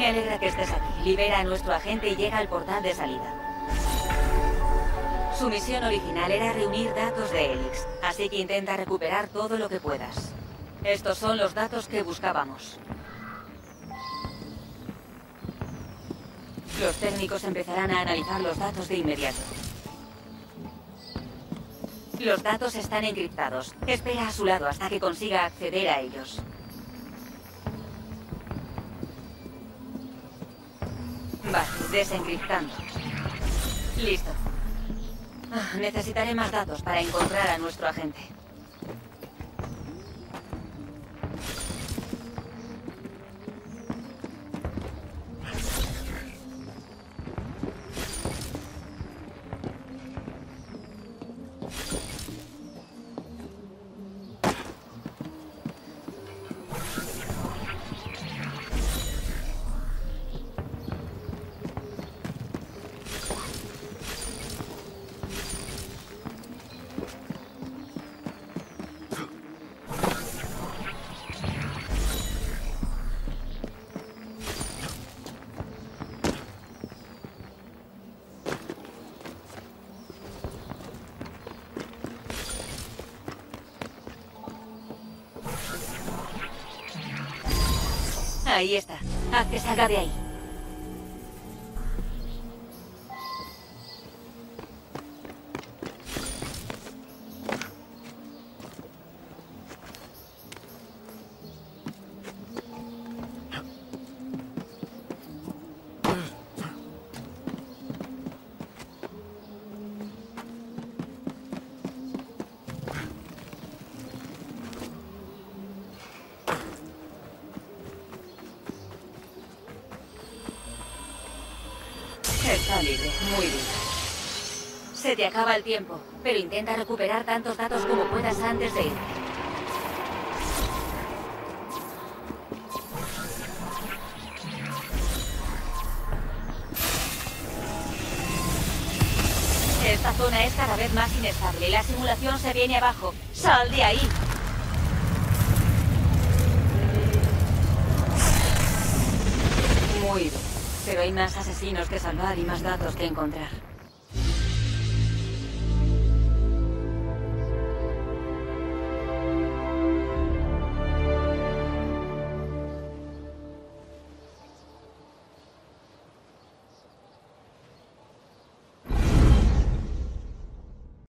Me alegra que estés aquí. Libera a nuestro agente y llega al portal de salida. Su misión original era reunir datos de Helix, así que intenta recuperar todo lo que puedas. Estos son los datos que buscábamos. Los técnicos empezarán a analizar los datos de inmediato. Los datos están encriptados. Espera a su lado hasta que consiga acceder a ellos. Vale, desencriptando. Listo. Necesitaré más datos para encontrar a nuestro agente. Ahí está. Haz que salga de ahí. Está libre, muy bien. Se te acaba el tiempo, pero intenta recuperar tantos datos como puedas antes de irte. Esta zona es cada vez más inestable. La simulación se viene abajo. ¡Sal de ahí! Muy bien. Pero hay más asesinos que salvar y más datos que encontrar.